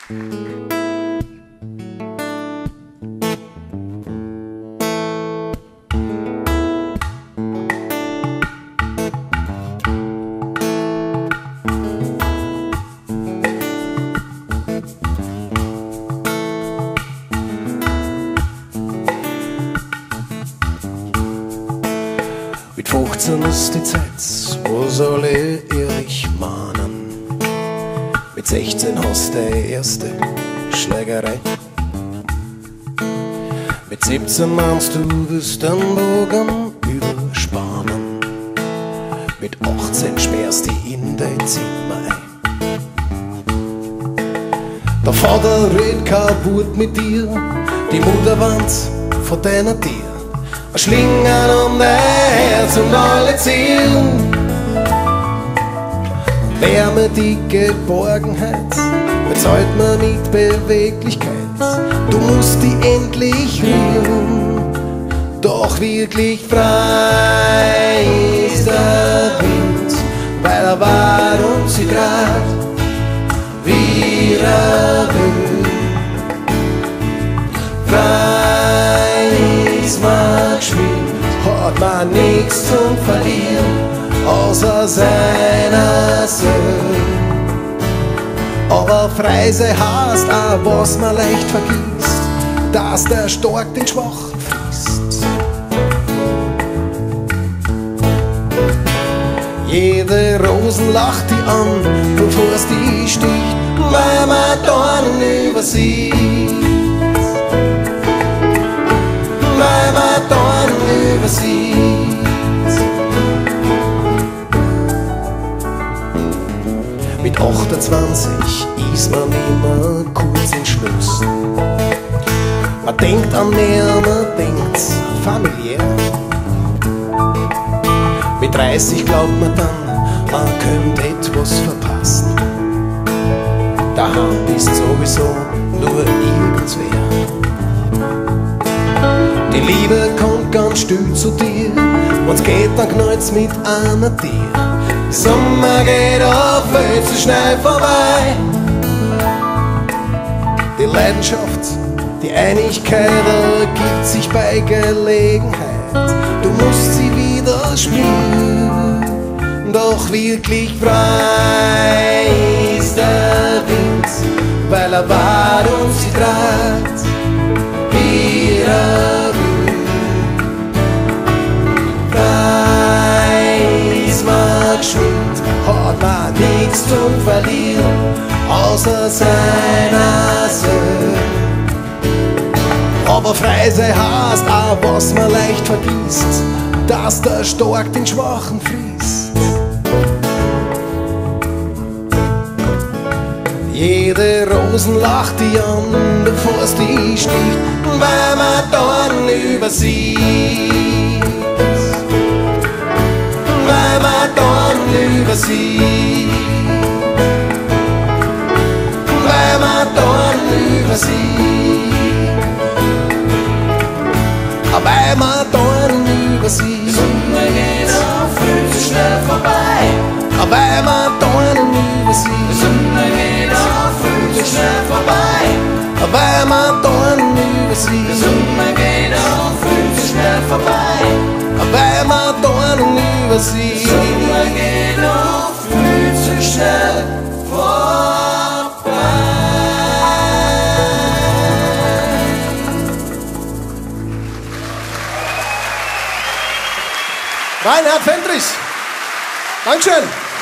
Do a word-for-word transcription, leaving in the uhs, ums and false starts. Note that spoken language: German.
Mit fünfzehn ist die Zeit, wo's alle ehrlich mahnen. Mit sechzehn hast du deine erste Schlägerei. Mit siebzehn meinst du, willst den Bogen überspannen. Mit achtzehn sperrst dich in dein Zimmer ein. Der Vater redet kein Wort mit dir, die Mutter warnt vor deiner Tür. Schlingern um dein Herz und alle Zielen. Wärme, die Geborgenheit bezahlt man mit Beweglichkeit. Du musst die endlich rühren, doch wirklich frei ist der Wind, weil er war und sie trat, wie er will. Frei ist man geschwind, hat man nichts zum Verlieren, außer seiner Seele. Aber frei sei heißt auch, was man leicht vergisst, dass der Stark den Schwachen frisst. Jede Rosen lacht die an, bevor es die sticht, weil man Dornen übersieht. Weil man Dornen übersieht. Mit achtundzwanzig ist man immer kurz entschlossen. Man denkt an mehr, man denkt familiär. Mit dreißig glaubt man dann, man könnte etwas verpassen. Daheim ist sowieso nur irgendwer. Die Liebe kommt ganz still zu dir, wenn's geht, dann knallt's mit einer Tier. Sommer geht auf viel zu schnell vorbei. Die Leidenschaft, die Einigkeit ergibt sich bei Gelegenheit. Du musst sie wieder spüren, doch wirklich frei ist der Wind, weil er ward und sie trat, wie er will. Frei ist man geschwind, hat man nichts zum Verlieren, außer seiner Seele. Aber frei sei heißt auch, was man leicht vergisst, dass der Stark den Schwachen frisst. Jede Rosen lacht die an, bevor es die sticht, weil man Dornen übersieht. Weil man Dornen übersieht. Weil man Dornen übersieht. Weil man Dornen übersieht. Die Sonne geht auf, viel zu schnell vorbei. Weil man Dornen übersieht. Die Sonne geht auf, viel zu schnell vorbei. Weil man Dornen übersieht. Die Sonne geht auf, viel zu schnell vorbei. Weil man Dornen übersieht. Die Sonne geht auf, viel zu schnell vorbei. Reinhard Fendrich. Dankeschön.